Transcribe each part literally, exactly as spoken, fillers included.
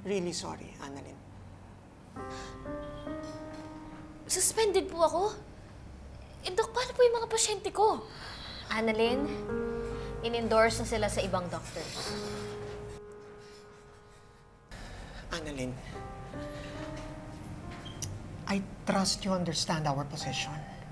really sorry, Annalyn. Suspended po ako? Eh, Dok, paano po yung mga pasyente ko? Annalyn, in-endorse na sila sa ibang doctors. Annalyn, I trust you understand our position.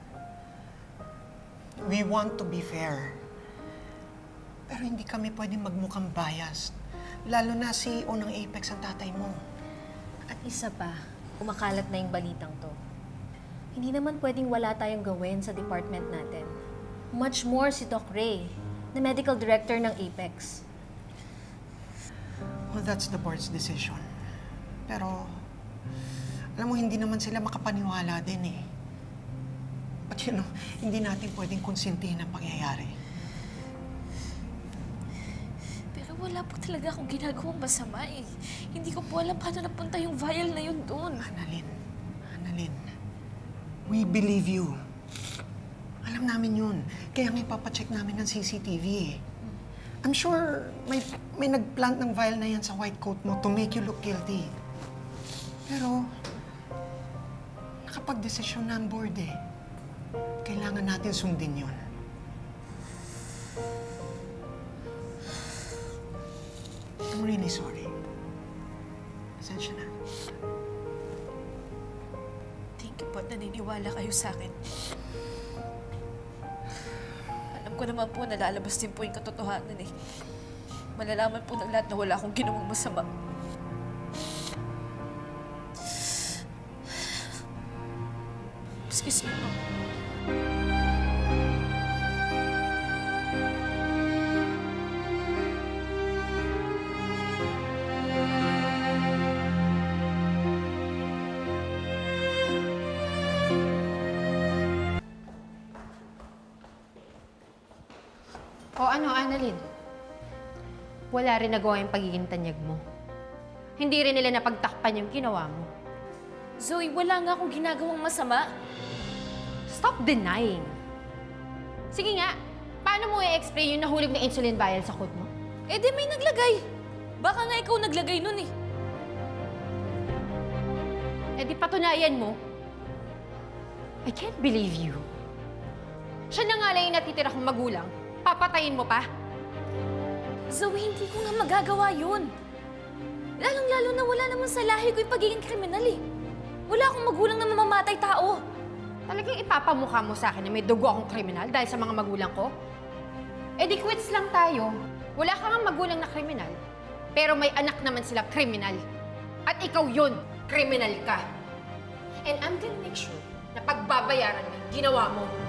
We want to be fair. Pero hindi kami pwedeng magmukhang biased. Lalo na C E O ng Apex ang tatay mo. At isa pa, kumakalat na yung balitang to. Hindi naman pwedeng wala tayong gawin sa department natin. Much more si Doc Ray, na medical director ng Apex. Well, that's the board's decision. Pero, alam mo, hindi naman sila makapaniwala din eh. But you know, hindi natin pwedeng konsintihin ang pangyayari. Pero wala po talaga akong ginagawang masama eh. Hindi ko po alam paano napunta yung vial na yun doon. Annalyn, Annalyn, we believe you. Alam namin yun. Kaya nga ipapacheck namin ng C C T V eh. I'm sure may, may nagplant ng vial na yan sa white coat mo to make you look guilty. Pero, nakapag-desisyon na ang board eh. Kailangan natin sundin yun. I'm really sorry. Pasensya na. Thank you po at naniniwala kayo sa akin. Alam ko naman po na lalabas din po yung katotohanan eh. Malalaman po ng lahat na wala akong ginawang masama. Excuse me po. O ano, Annalyn? Wala rin nagawa yung pagiging tanyag mo. Hindi rin nila napagtakpan yung ginawa mo. Zoe, wala nga akong ginagawang masama. Stop denying. Sige nga, paano mo i-explain yung nahulog na insulin vial sa coat mo? Eh di may naglagay. Baka nga ikaw naglagay nun eh. Eh di patunayan mo. I can't believe you. Siya na nga lang yung natitira kong magulang. Papatayin mo pa? Zoe, hindi ko nga magagawa yun. Lalong-lalo na wala naman sa lahi ko yung pagiging kriminal eh. Wala akong magulang na mamamatay tao. Talagang ipapamukha mo sa akin na may dugo akong kriminal dahil sa mga magulang ko? Eh di quits lang tayo. Wala ka nga magulang na kriminal. Pero may anak naman sila kriminal. At ikaw yun, kriminal ka. And I'm gonna make sure na pagbabayaran mo yung ginawa mo.